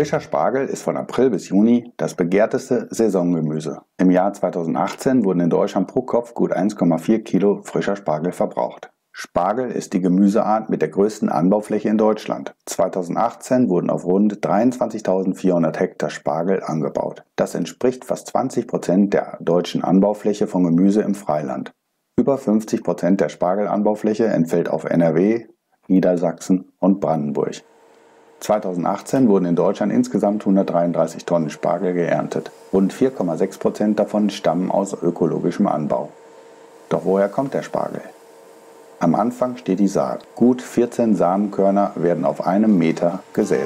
Frischer Spargel ist von April bis Juni das begehrteste Saisongemüse. Im Jahr 2018 wurden in Deutschland pro Kopf gut 1,4 Kilo frischer Spargel verbraucht. Spargel ist die Gemüseart mit der größten Anbaufläche in Deutschland. 2018 wurden auf rund 23.400 Hektar Spargel angebaut. Das entspricht fast 20% der deutschen Anbaufläche von Gemüse im Freiland. Über 50% der Spargelanbaufläche entfällt auf NRW, Niedersachsen und Brandenburg. 2018 wurden in Deutschland insgesamt 133 Tonnen Spargel geerntet. Rund 4,6% davon stammen aus ökologischem Anbau. Doch woher kommt der Spargel? Am Anfang steht die Saat. Gut 14 Samenkörner werden auf einem Meter gesät.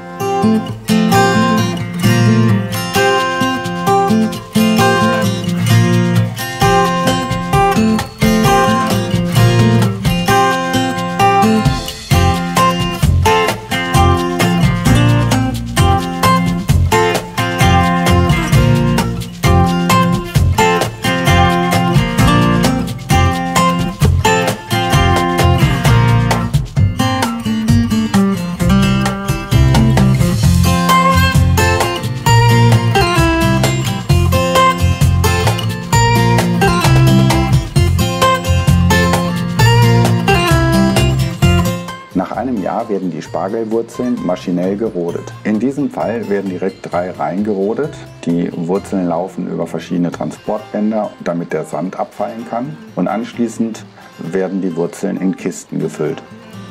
Nach einem Jahr werden die Spargelwurzeln maschinell gerodet. In diesem Fall werden direkt 3 Reihen gerodet. Die Wurzeln laufen über verschiedene Transportbänder, damit der Sand abfallen kann. Und anschließend werden die Wurzeln in Kisten gefüllt.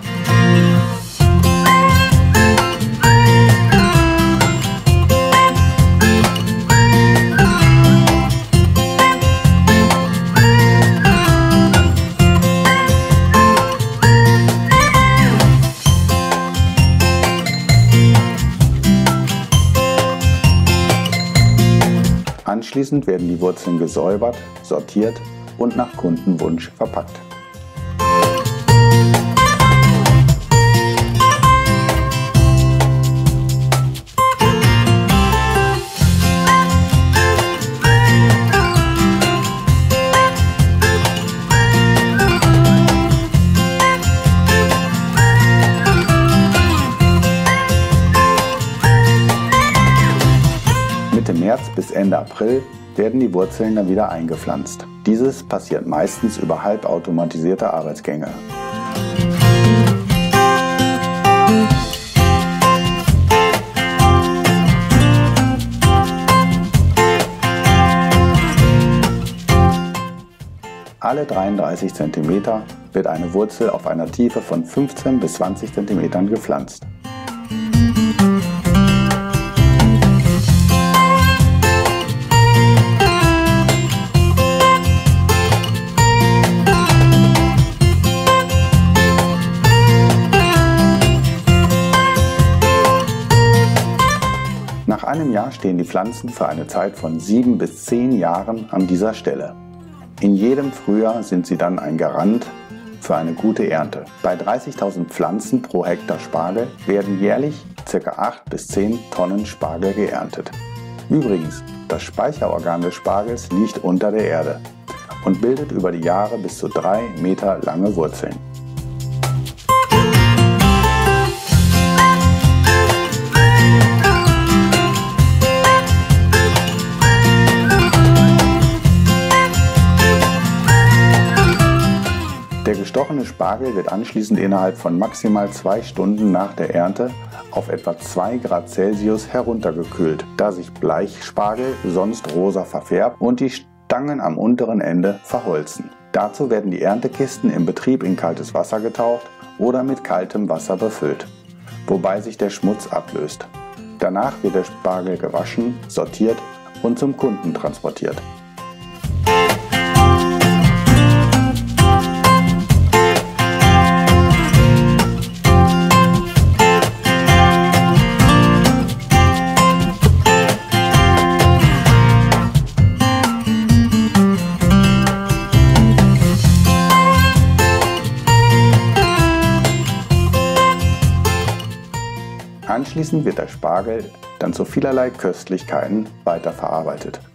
Anschließend werden die Wurzeln gesäubert, sortiert und nach Kundenwunsch verpackt. Mitte März bis Ende April werden die Wurzeln dann wieder eingepflanzt. Dieses passiert meistens über halbautomatisierte Arbeitsgänge. Alle 33 cm wird eine Wurzel auf einer Tiefe von 15 bis 20 cm gepflanzt. Nach einem Jahr stehen die Pflanzen für eine Zeit von 7 bis 10 Jahren an dieser Stelle. In jedem Frühjahr sind sie dann ein Garant für eine gute Ernte. Bei 30.000 Pflanzen pro Hektar Spargel werden jährlich ca. 8 bis 10 Tonnen Spargel geerntet. Übrigens, das Speicherorgan des Spargels liegt unter der Erde und bildet über die Jahre bis zu 3 Meter lange Wurzeln. Der gestochene Spargel wird anschließend innerhalb von maximal 2 Stunden nach der Ernte auf etwa 2 Grad Celsius heruntergekühlt, da sich Bleichspargel sonst rosa verfärbt und die Stangen am unteren Ende verholzen. Dazu werden die Erntekisten im Betrieb in kaltes Wasser getaucht oder mit kaltem Wasser befüllt, wobei sich der Schmutz ablöst. Danach wird der Spargel gewaschen, sortiert und zum Kunden transportiert. Anschließend wird der Spargel dann zu vielerlei Köstlichkeiten weiterverarbeitet.